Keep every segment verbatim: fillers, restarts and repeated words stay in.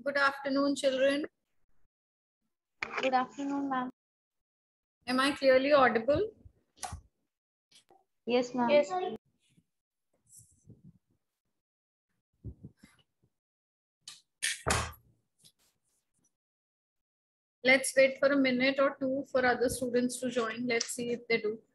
Good afternoon, children. Good afternoon, ma'am. Am I clearly audible? Yes, ma'am. Yes. Let's wait for a minute or two for other students to join. Let's see if they do.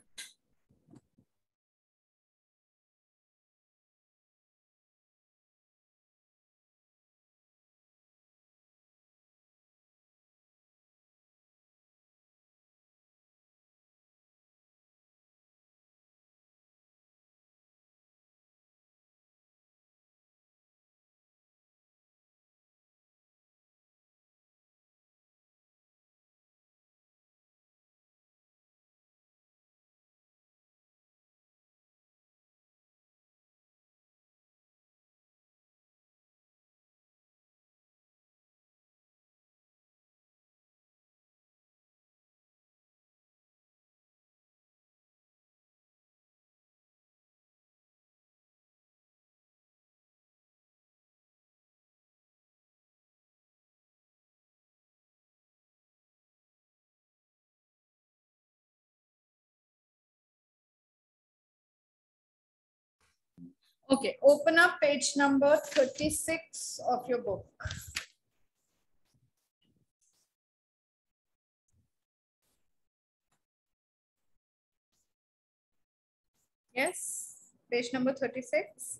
Okay, open up page number thirty-six of your book. Yes, page number thirty-six.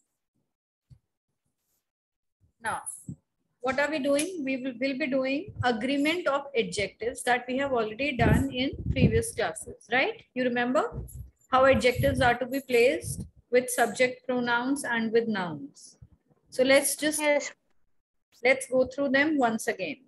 Now, what are we doing? We will we'll be doing agreement of adjectives that we have already done in previous classes, right? You remember how adjectives are to be placed with subject pronouns and with nouns. So let's just Yes. let's go through them once again.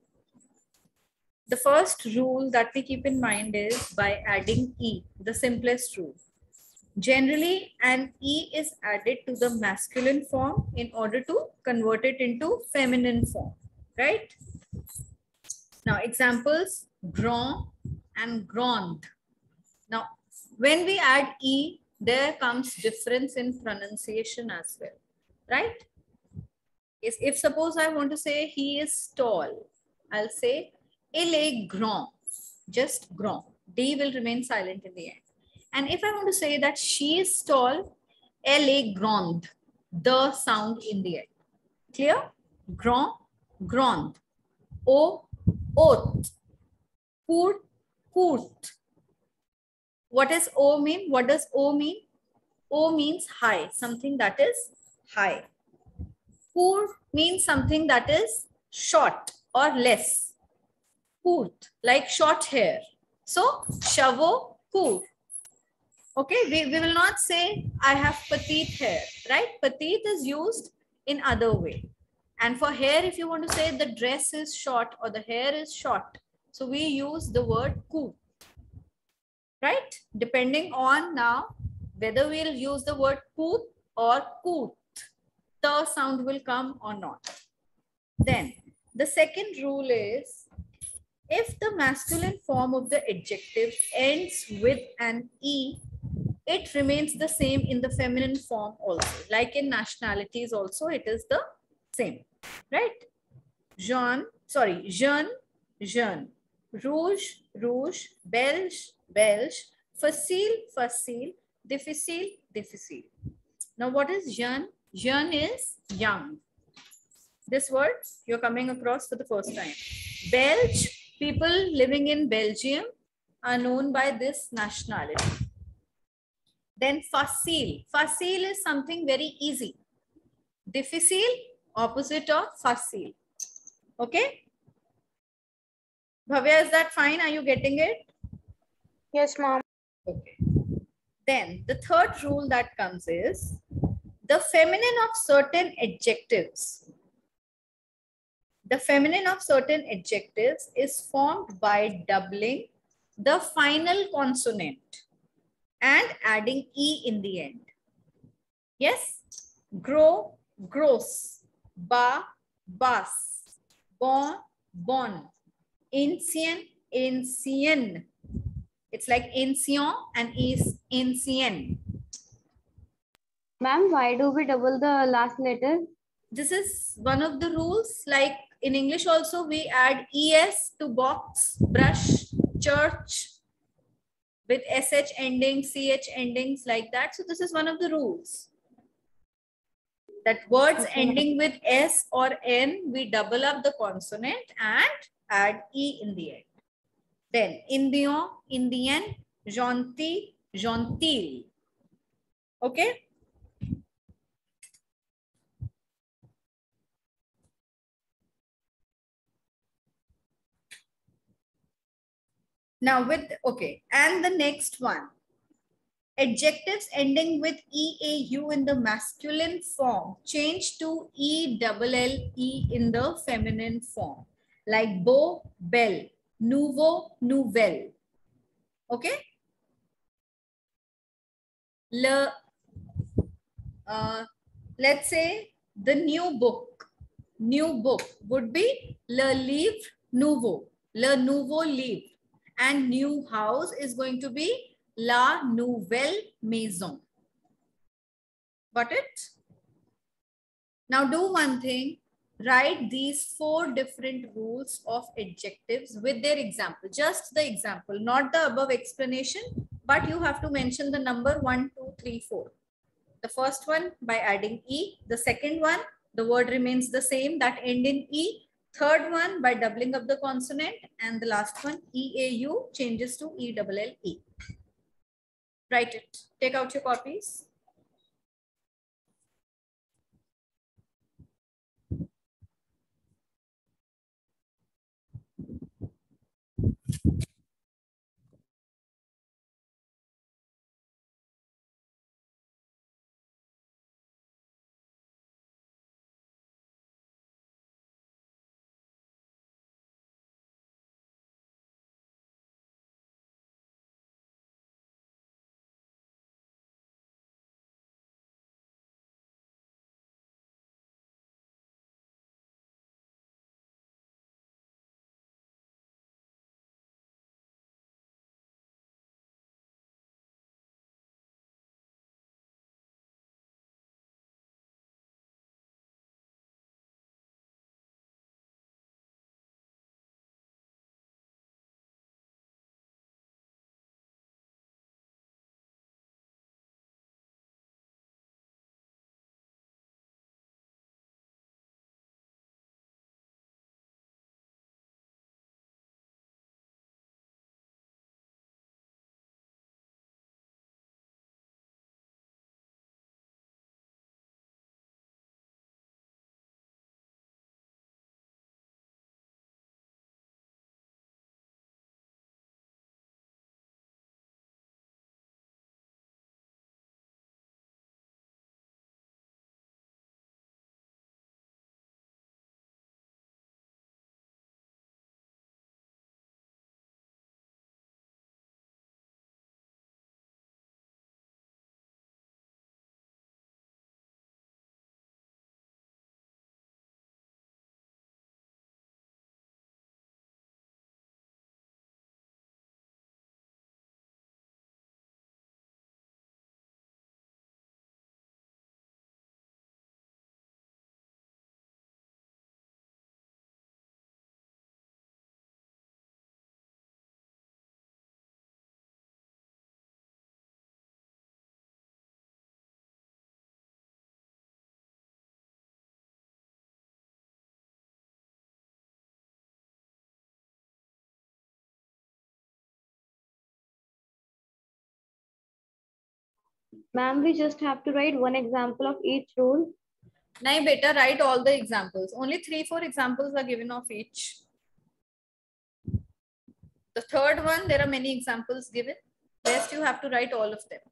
The first rule that we keep in mind is by adding E, the simplest rule. Generally, an E is added to the masculine form in order to convert it into feminine form, right? Now, examples, grand and grande. Now, when we add E, there comes difference in pronunciation as well, right? If, if suppose I want to say he is tall, I'll say il est grand, just grand. D will remain silent in the end. And if I want to say that she is tall, elle est grande, the sound in the end. Clear? Grand, grande. O, haute. Court, court. What does O mean? What does O mean? O means high, something that is high. Court means something that is short or less. Court, like short hair. So, cheveux court. Okay, we, we will not say I have petite hair, right? Petite is used in other way. And for hair, if you want to say the dress is short or the hair is short, so we use the word court, right? Depending on now whether we'll use the word court or court, the sound will come or not. Then the second rule is if the masculine form of the adjective ends with an E, it remains the same in the feminine form also. Like in nationalities also, it is the same, right? Jean, sorry, jeune, jeune. Rouge, rouge. Belge, belge. Facile, facile. Difficile, difficile. Now, what is jeune? Jeune is young. This word you're coming across for the first time. Belge, people living in Belgium are known by this nationality. Then facile. Facile is something very easy. Difficile, opposite of facile. Okay? Bhavya, is that fine? Are you getting it? Yes, ma'am. Okay. Then the third rule that comes is the feminine of certain adjectives. The feminine of certain adjectives is formed by doubling the final consonant and adding E in the end. Yes? Grow, gross. Ba, bas. Bon, bon. Ancient, ancien. It's like ancien and is ancien. Ma'am, why do we double the last letter? This is one of the rules. Like in English also, we add es to box, brush, church, with sh ending, ch endings like that. So this is one of the rules. That words Okay, ma'am. ending with s or n, we double up the consonant and add e in the end. Then Indian, Indian, Jonti, Jontil. Okay. Now with, okay. And the next one. Adjectives ending with E A U in the masculine form change to E double L E in the feminine form. Like beau, belle, nouveau, nouvelle. Okay. Le, uh, let's say the new book, new book would be le livre nouveau, le nouveau livre. And new house is going to be la nouvelle maison. Got it? Now do one thing, write these four different rules of adjectives with their example, just the example, not the above explanation, but you have to mention the number one, two, three, four. The first one by adding E, the second one, the word remains the same that end in E, third one by doubling up the consonant, and the last one E A U changes to E double L E. Write it, take out your copies. Ma'am, we just have to write one example of each rule. Nahi beta, write all the examples. Only three, four examples are given of each. The third one, there are many examples given. Rest you have to write all of them.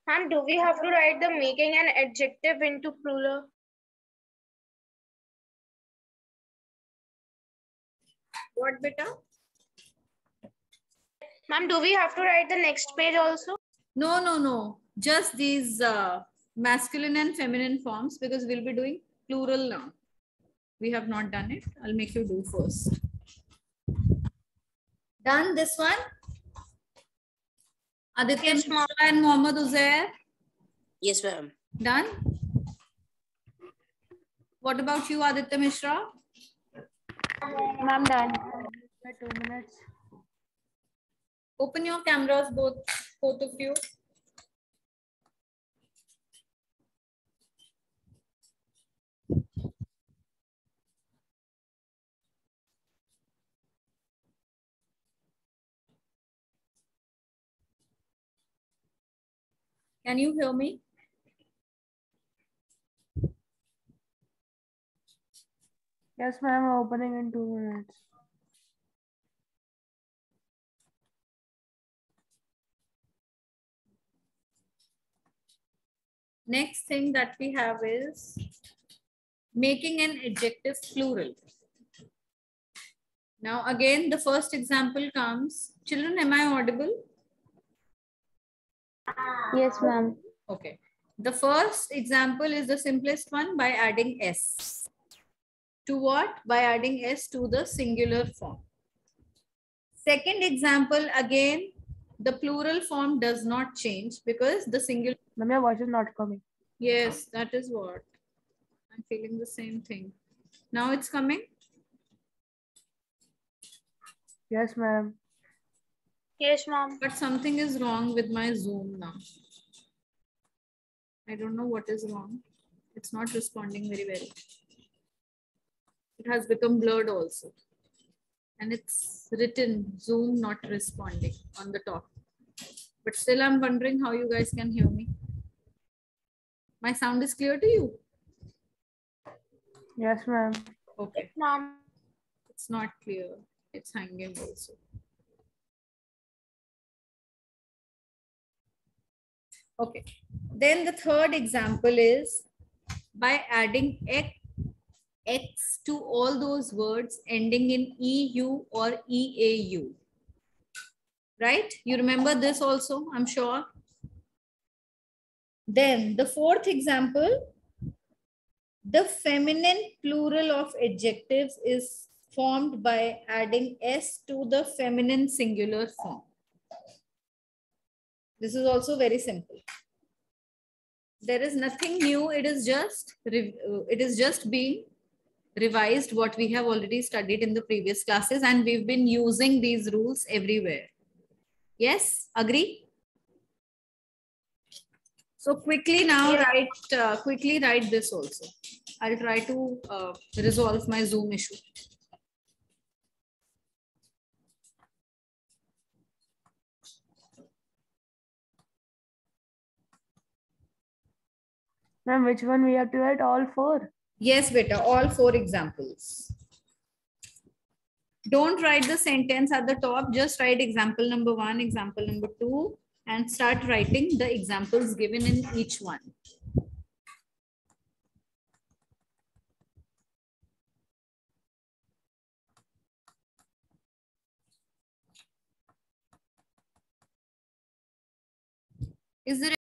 Ma'am, do we have to write the making an adjective into plural? What, beta? Ma'am, do we have to write the next page also? No, no, no. Just these uh, masculine and feminine forms, because we'll be doing plural now. We have not done it. I'll make you do first. Done this one? Aditya Yes, ma'am. Mishra and Mohammad Uzair? Yes, ma'am. Done? What about you, Aditya Mishra? Ma'am, done. Two minutes. Open your cameras, both, both of you. Can you hear me? Yes, ma'am. Opening in two minutes. Next thing that we have is making an adjective plural. Now again, the first example comes. Children, am I audible? Yes, ma'am. Okay. The first example is the simplest one by adding S. To what? By adding S to the singular form. Second example, again, the plural form does not change because the singular. Ma'am, your voice is not coming. Yes, that is what. I'm feeling the same thing. Now it's coming. Yes, ma'am. Yes, ma'am. But something is wrong with my Zoom now. I don't know what is wrong. It's not responding very well. It has become blurred also. And it's written Zoom not responding on the top. But still I'm wondering how you guys can hear me. My sound is clear to you? Yes, ma'am. Okay. Ma'am. It's not clear. It's hanging also. Okay. Then the third example is by adding X, X to all those words ending in E U or E A U. Right? You remember this also, I'm sure. Then the fourth example, the feminine plural of adjectives is formed by adding S to the feminine singular form. This is also very simple. There is nothing new. It is just, it is just being revised what we have already studied in the previous classes, and we've been using these rules everywhere. Yes, agree? So quickly now Yeah. write, uh, quickly write this also. I'll try to uh, resolve my Zoom issue. Ma'am, which one we have to write? All four? Yes, beta, all four examples. Don't write the sentence at the top, just write example number one, example number two, and start writing the examples given in each one. Is there